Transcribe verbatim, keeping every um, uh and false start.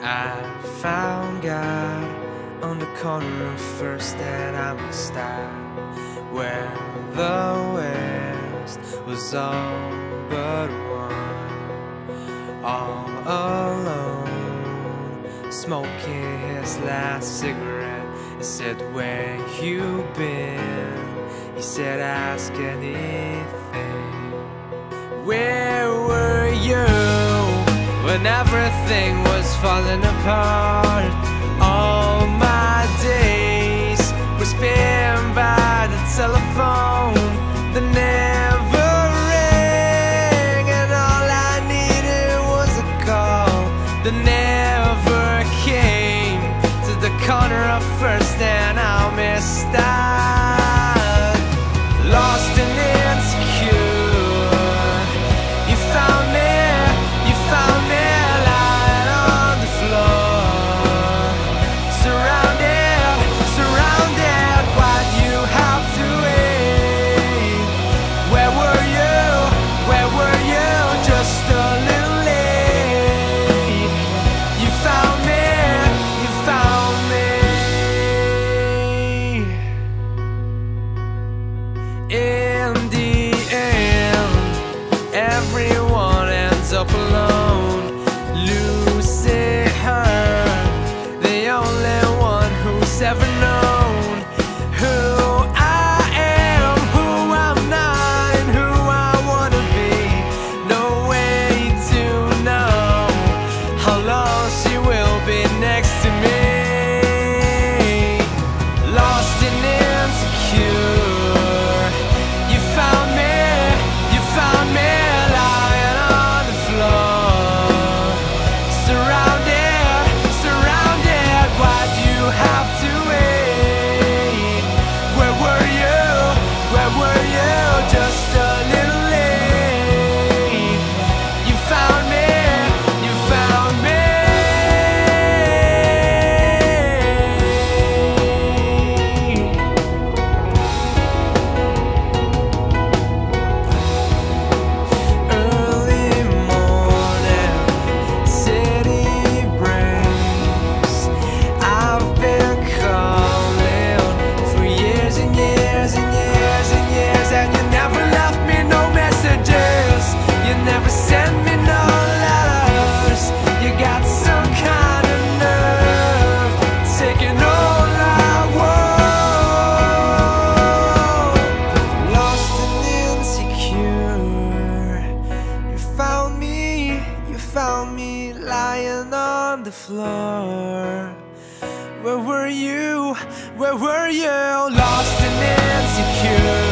I found God on the corner of First and Amistad, where the West was all but one, all alone, smoking his last cigarette. He said, "Where you been?" He said, "Ask anything." Where were you when everything was falling apart? All my days were spent by the telephone that never rang, and all I needed was a call that never came to the corner of First and Amistad. Lost and insecure, you found me, you found me lying on the floor, surrounded, surrounded. Why'd you have to wait? Where were you, where were you? Just a little late. You found me, you found me. In the end, everyone ends up alone, losing her, the only one who's ever known who I am, who I'm not, and who I wanna be. No way to know how long she will be next to me. Lost and insecure, you found me, you found me lying on the floor, surrounded, surrounded. Why'd you have to wait? Where were you, where were you? Just a little late. You found me, you found me. Early morning, city breaks. I've been calling for years and years and years and years, and you never left me no messages. You never sent me no letters. You got some kind of nerve taking all I want. Lost and insecure, you found me, you found me lying on the floor. Where were you, where were you? Lost and insecure.